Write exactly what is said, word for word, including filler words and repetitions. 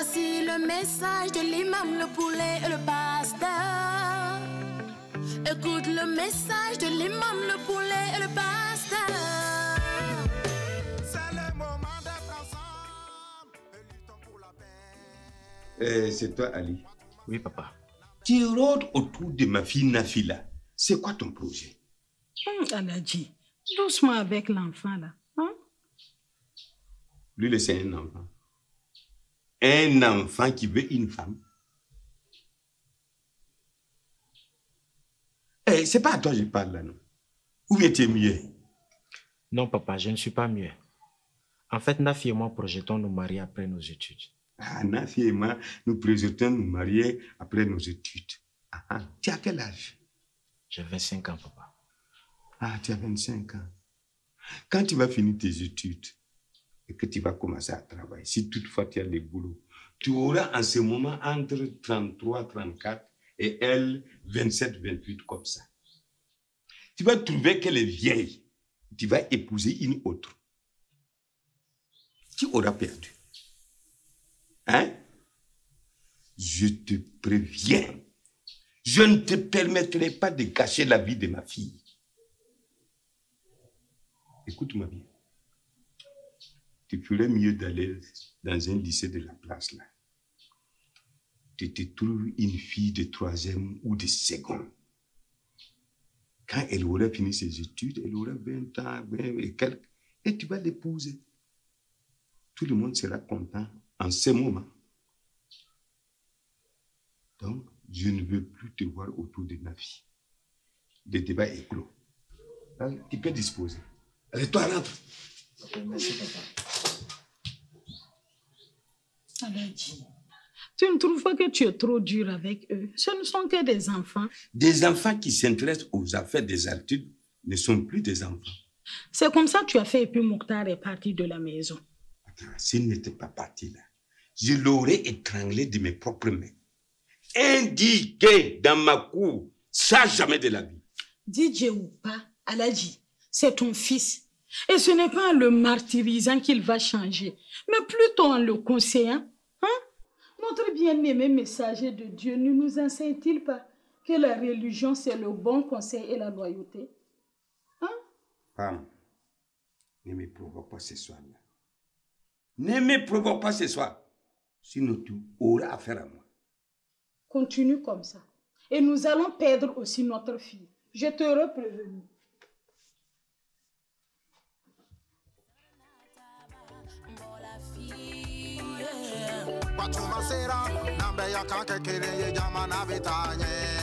Voici le message de l'imam, le poulet et le pasteur. Écoute le message de l'imam, le poulet et le pasteur. C'est le moment d'être ensemble et luttons pour la paix. Euh, c'est toi, Ali. Oui, papa. Tu rôdes autour de ma fille Nafila. C'est quoi ton projet? Hum, Aladji, doucement avec l'enfant là. Hein? Lui, c'est un enfant. Un enfant qui veut une femme. Eh, c'est pas à toi que je parle là, non? Ou bien tu es mieux? Non, papa, je ne suis pas mieux. En fait, Nafi et moi projetons nous marier après nos études. Ah, Nafi et moi, nous projetons nous marier après nos études. Ah, ah. Tu as quel âge? J'ai vingt-cinq ans, papa. Ah, tu as vingt-cinq ans. Quand tu vas finir tes études et que tu vas commencer à travailler, si toutefois tu as des boulots, tu auras en ce moment entre trente-trois, trente-quatre et elle, vingt-sept, vingt-huit, comme ça. Tu vas trouver qu'elle est vieille. Tu vas épouser une autre. Tu auras perdu. Hein? Je te préviens. Je ne te permettrai pas de gâcher la vie de ma fille. Écoute-moi bien. Tu ferais mieux d'aller dans un lycée de la place là. Tu te trouves une fille de troisième ou de seconde. Quand elle aura fini ses études, elle aura vingt ans, vingt et quelques, et tu vas l'épouser. Tout le monde sera content en ce moment. Donc, je ne veux plus te voir autour de ma fille. Le débat est clos. Donc, tu peux disposer. Allez, toi, rentre. Okay, merci, papa. Aladji, tu ne trouves pas que tu es trop dur avec eux? Ce ne sont que des enfants. Des enfants qui s'intéressent aux affaires des adultes ne sont plus des enfants. C'est comme ça que tu as fait et puis Mokhtar est parti de la maison. Attends, s'il n'était pas parti là, je l'aurais étranglé de mes propres mains. Indiqué dans ma cour, ça jamais de la vie. D J ou pas, Aladji, c'est ton fils. Et ce n'est pas en le martyrisant qu'il va changer, mais plutôt en le conseillant. Hein? Notre bien-aimé messager de Dieu ne nous enseigne-t-il pas que la religion, c'est le bon conseil et la loyauté? Hein? Femme, ne me provoque pas ce soir-là. Ne me provoque pas ce soir. Sinon, tu auras affaire à moi. Continue comme ça. Et nous allons perdre aussi notre fille. Je t'aurai prévenu. Watu masera, nambe ya kanke kere ye jamana bitanye.